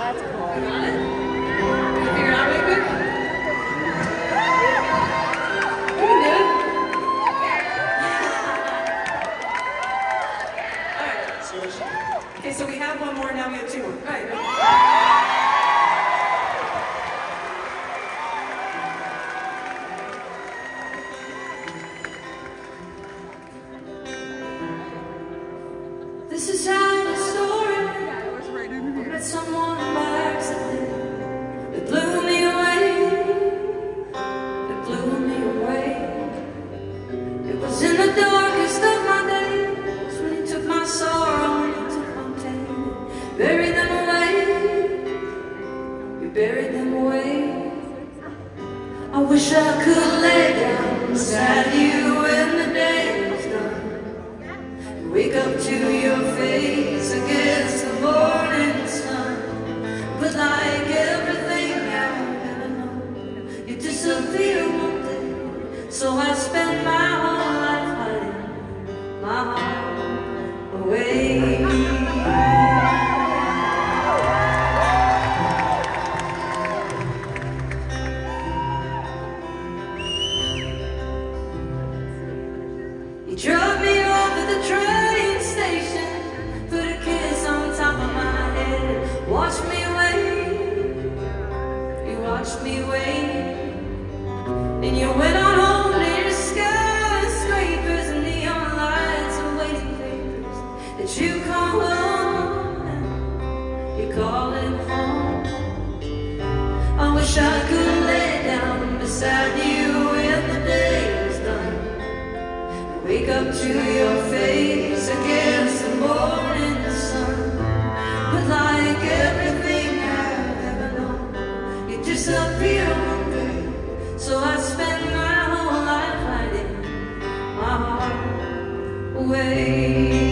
That's cool. You got it? Can you figure it out really quick? You can do it. Alright. Okay, so we have one more, now we have two more. Alright. This is how the story went. I met someone by accident. It blew me away. It blew me away. It was in the darkest of my days when he took my sorrow and he took my pain. Buried them away. You buried them away. I wish I could lay down beside you when the day was done. Wake up to your face against the morning sun. But like everything I've ever known, you disappear one day. So I spend my whole life hiding my heart away. You drove me over the train station, put a kiss on top of my head, watched me wait, you watched me wait, and you went on home near skyscrapers and neon lights and waiting papers that you call home, you call it home. I wish I could lay down beside you when the day is done. Wake up to your face against the morning sun. But like everything I've ever known, you disappear one day. So I spend my whole life hiding my heart away.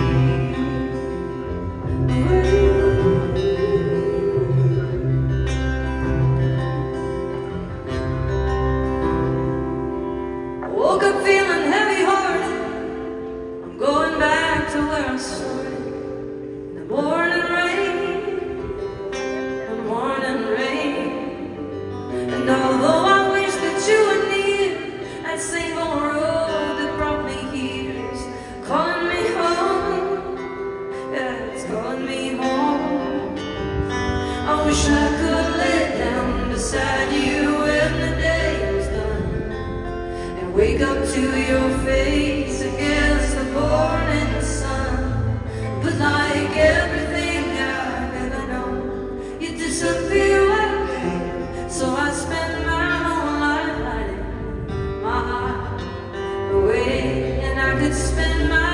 I woke up feeling heavy-hearted. I'm going back to where I started. The morning rain, the morning rain. And although I wish that you were near, that same old road that brought me here is calling me home. Yeah, it's calling me home. I wish I could lay down beside you when the day is done, and wake up to your face against the morning sun. But like everything I've ever known, you disappear one day. So I spend my whole life hiding my heart away. And I could spend my